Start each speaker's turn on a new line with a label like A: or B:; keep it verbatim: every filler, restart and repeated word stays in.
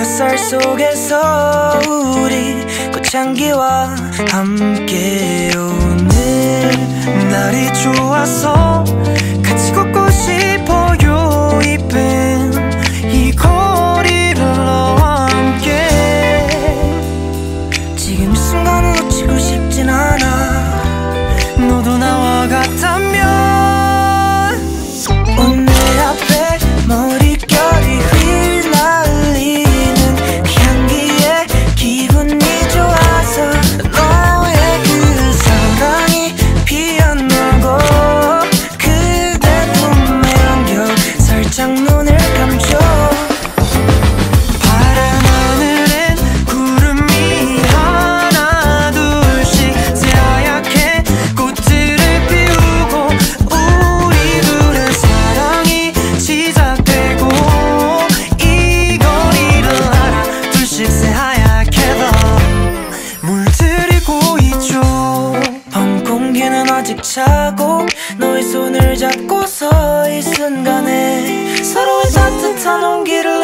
A: 햇살 속에서 우리 꽃향기와 함께 오늘 날이 좋아서 같이 걷고 싶어요. 이쁜 이 거리를 너와 함께. 지금 이 순간을 놓치고 싶진 않아. 너도 나와 같다면 오늘 앞에 머릿결이 휘날리는 그 향기에 기분이 좋아서 너의 그 사랑이 피어나고 그대 품에 안겨 살짝 눈을 감죠. 파란 하늘엔 구름이 하나 둘씩 새하얗게 꽃들을 피우고 우리 둘의 사랑이 시작되고 이 거리를 하나 둘씩 새하얗게 더 물들이고 있죠. 밤 공기는 아직 차고 너의 손을 잡고서 이 순간에 서로의 따뜻한 온기를